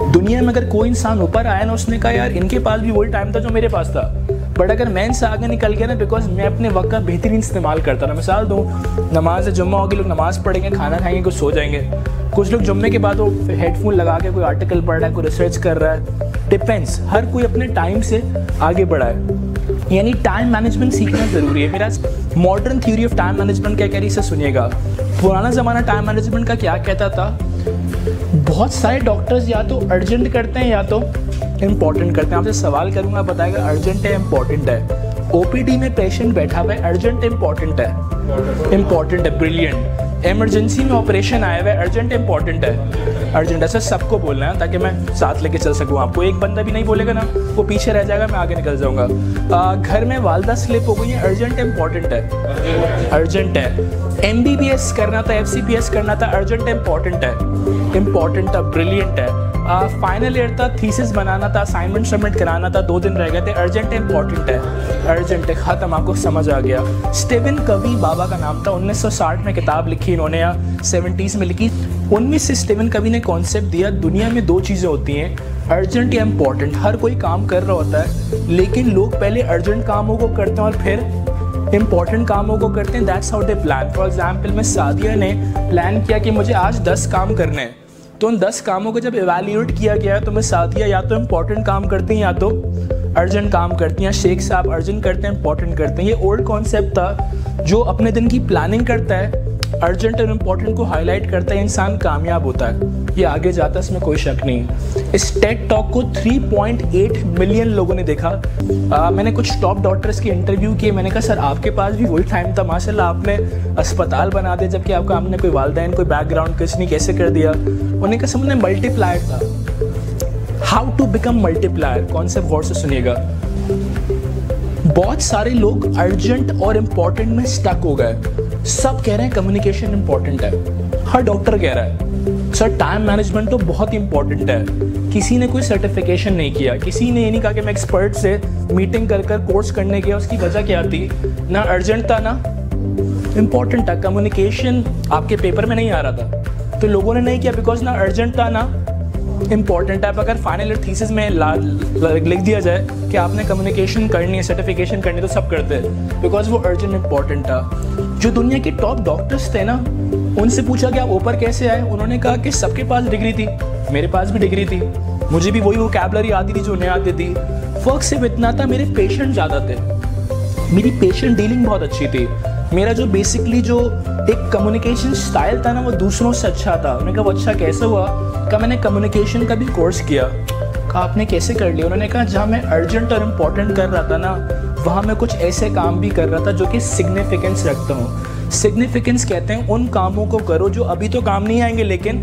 दुनिया में अगर कोई इंसान ऊपर आया ना, उसने कहा यार इनके पास भी वही टाइम था जो मेरे पास था, बट अगर मैं इनसे आगे निकल गया ना, बिकॉज मैं अपने वक्त का बेहतरीन इस्तेमाल करता था। मिसाल दूँ, नमाज जुम्मा होगी, लोग नमाज़ पढ़ेंगे, खाना खाएंगे, कुछ सो जाएंगे। कुछ लोग जुम्मे के बाद वो हेडफोन लगा के कोई आर्टिकल पढ़ रहा है, कोई रिसर्च कर रहा है। डिपेंड्स, हर कोई अपने टाइम से आगे बढ़ा है। यानी टाइम मैनेजमेंट सीखना ज़रूरी है। मेरा modern theory of time management क्या कह रही है, इसे सुनिएगा। पुराना ज़माना टाइम मैनेजमेंट का क्या कहता था, बहुत सारे डॉक्टर्स या तो अर्जेंट करते हैं या तो इम्पॉर्टेंट करते हैं। आपसे सवाल करूंगा, बताएगा अर्जेंट है इम्पॉर्टेंट है। ओपीडी में पेशेंट बैठा हुआ है, अर्जेंट इम्पॉर्टेंट है, इम्पॉर्टेंट है, ब्रिलियंट। इमरजेंसी में ऑपरेशन आया हुआ है, अर्जेंट इम्पॉर्टेंट है, अर्जेंट। ऐसा सबको बोलना है ताकि मैं साथ लेके चल सकूँ आपको। एक बंदा भी नहीं बोलेगा ना, वो पीछे रह जाएगा, मैं आगे निकल जाऊँगा। घर में वालदा स्लिप हो गई है, अर्जेंट इम्पॉर्टेंट है, अर्जेंट है। MBBS करना था, FCPS करना था, अर्जेंट इम्पॉर्टेंट है, इम्पॉर्टेंट था, ब्रिलियंट है। फाइनल ईयर था, थीसिस बनाना था, असाइनमेंट सबमिट कराना था, 2 दिन रह गए थे, अर्जेंट इम्पॉर्टेंट है, अर्जेंट है, ख़त्म। आपको समझ आ गया। स्टीवन कवी बाबा का नाम था, 1960 में किताब लिखी इन्होंने या 70s में लिखी। उनमें से स्टीवन कवी ने कॉन्सेप्ट दिया, दुनिया में 2 चीज़ें होती हैं, अर्जेंट या इम्पॉर्टेंट। हर कोई काम कर रहा होता है, लेकिन लोग पहले अर्जेंट कामों को करते हैं और फिर इंपॉर्टेंट कामों को करते हैं। That's how they plan. For example, मैं सादिया ने प्लान किया कि मुझे आज 10 काम करने हैं, तो उन 10 कामों को जब इवैल्यूएट किया गया तो मैं सादिया या तो इम्पॉर्टेंट काम करती हैं या तो अर्जेंट काम करती हैं। शेख साहब अर्जेंट करते हैं, इंपॉर्टेंट करते हैं। ये ओल्ड कॉन्सेप्ट था, जो अपने दिन की प्लानिंग करता है, अर्जेंट और इम्पॉर्टेंट को हाईलाइट करता है, इंसान कामयाब होता है, ये आगे जाता है, इसमें कोई शक नहीं। इस टेड टॉक को 3.8 मिलियन लोगों ने देखा। मैंने कुछ टॉप डॉक्टर्स के इंटरव्यू किए। मैंने कहा सर आपके पास भी वही टाइम था, माशाल्लाह आपने अस्पताल बना दिया, जबकि आपका हमने कोई वालदैन कोई बैकग्राउंड किसी ने कैसे कर दिया। उन्होंने कहा समझने मल्टीप्लायर था। How to become multiplier concept गौर से सुनिएगा। बहुत सारे लोग अर्जेंट और इम्पॉर्टेंट में स्टक हो गए। सब कह रहे हैं कम्युनिकेशन इंपॉर्टेंट है, हर डॉक्टर कह रहा है सर टाइम मैनेजमेंट तो बहुत इंपॉर्टेंट है। किसी ने कोई सर्टिफिकेशन नहीं किया, किसी ने ये नहीं कहा कि मैं एक्सपर्ट से मीटिंग कर कोर्स करने गया। उसकी वजह क्या थी, ना अर्जेंट था ना इम्पॉर्टेंट था। कम्युनिकेशन आपके पेपर में नहीं आ रहा था, तो लोगों ने नहीं किया बिकॉज ना अर्जेंट था ना इम्पॉर्टेंट है। अब अगर फाइनल ईयर थीसिस में लिख दिया जाए कि आपने कम्युनिकेशन करनी है, सर्टिफिकेशन करनी है, तो सब करते हैं बिकॉज वो अर्जेंट इम्पॉर्टेंट था। जो दुनिया के टॉप डॉक्टर्स थे ना, उनसे पूछा कि आप ऊपर कैसे आए, उन्होंने कहा कि सबके पास डिग्री थी, मेरे पास भी डिग्री थी, मुझे भी वही वोकैबुलरी आती थी जो उन्हें आती थी। फर्क सिर्फ इतना था, मेरे पेशेंट ज़्यादा थे, मेरी पेशेंट डीलिंग बहुत अच्छी थी। मेरा जो बेसिकली जो एक कम्युनिकेशन स्टाइल था ना, वो दूसरों से अच्छा था। उन्होंने कहा वो अच्छा कैसे हुआ, कहा मैंने कम्युनिकेशन का भी कोर्स किया। कहा आपने कैसे कर लिया, उन्होंने कहा जहाँ मैं अर्जेंट और इम्पॉर्टेंट कर रहा था ना, वहाँ मैं कुछ ऐसे काम भी कर रहा था जो कि सिग्निफिकेंस रखता हूँ। सिग्निफिकेंस कहते हैं उन कामों को करो जो अभी तो काम नहीं आएंगे, लेकिन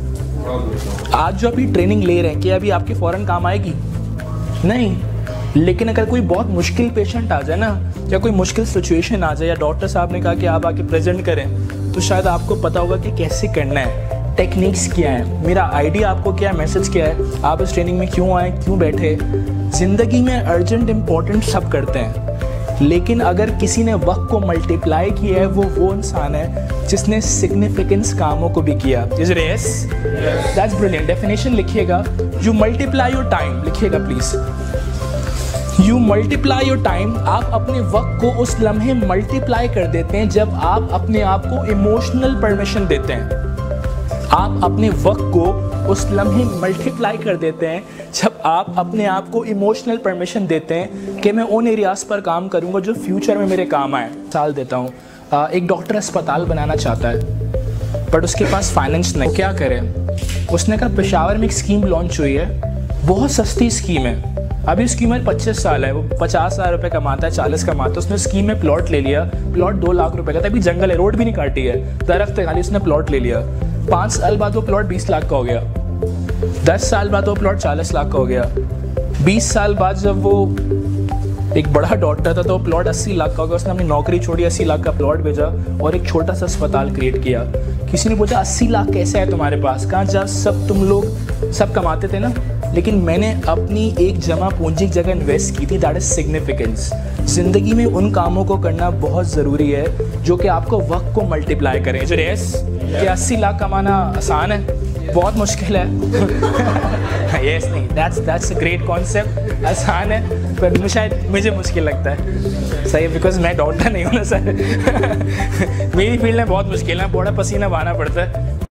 आज जो अभी ट्रेनिंग ले रहे हैं कि अभी आपके फ़ौरन काम आएगी नहीं, लेकिन अगर कोई बहुत मुश्किल पेशेंट आ जाए ना, या कोई मुश्किल सिचुएशन आ जाए, या डॉक्टर साहब ने कहा कि आप आके प्रेजेंट करें, तो शायद आपको पता होगा कि कैसे करना है, टेक्निक्स क्या है, मेरा आइडिया आपको क्या है, मैसेज क्या है, आप इस ट्रेनिंग में क्यों आए, क्यों बैठे। ज़िंदगी में अर्जेंट इम्पॉर्टेंट सब करते हैं, लेकिन अगर किसी ने वक्त को मल्टीप्लाई किया है, वो इंसान है जिसने सिग्निफिकेंस कामों को भी किया। Is it yes? That's brilliant. Definition लिखिएगा, यू मल्टीप्लाई योर टाइम, लिखिएगा please. You multiply your time, आप अपने वक्त को उस लम्हे मल्टीप्लाई कर देते हैं जब आप अपने आप को इमोशनल परमिशन देते हैं। आप अपने वक्त को उस लम्हे मल्टीप्लाई कर देते हैं जब आप अपने आप को इमोशनल परमिशन देते हैं कि मैं उन एरियाज़ पर काम करूंगा जो फ्यूचर में मेरे काम आए। मिसाल देता हूँ, एक डॉक्टर अस्पताल बनाना चाहता है बट उसके पास फाइनेंस नहीं, क्या करें। उसने कहा पेशावर में एक स्कीम लॉन्च हुई है, बहुत सस्ती स्कीम है, अभी स्कीम में 25 साल है, वो 50,000 रुपये कमाता है, 40 कमाता है। उसने स्कीम में प्लॉट ले लिया, प्लॉट 2 लाख रुपए का था, अभी जंगल है, रोड भी नहीं काटी है, दरख्त है खाली, उसने प्लॉट ले लिया। 5 साल बाद वो प्लॉट 20 लाख का हो गया, 10 साल बाद वो प्लॉट 40 लाख का हो गया, 20 साल बाद जब वो एक बड़ा डॉक्टर था तो वो प्लॉट 80 लाख का हो गया। उसने अपनी नौकरी छोड़ी, 80 लाख का प्लॉट भेजा और एक छोटा सा अस्पताल क्रिएट किया। किसी ने पूछा 80 लाख कैसे है तुम्हारे पास, कहाँ जा, सब तुम लोग सब कमाते थे ना, लेकिन मैंने अपनी एक जमा पूंजी की जगह इन्वेस्ट की थी। That is significance. ज़िंदगी में उन कामों को करना बहुत ज़रूरी है जो कि आपको वक्त को मल्टीप्लाई करें। जो रेस कि 80 लाख कमाना आसान है, बहुत मुश्किल है। यस नहीं, दैट्स अ ग्रेट कॉन्सेप्ट। आसान है पर मुझे मुश्किल लगता है। सही है, बिकॉज मैं डॉक्टर नहीं हूँ ना सर। मेरी फील्ड में बहुत मुश्किल है, बड़ा पसीना बहाना पड़ता है।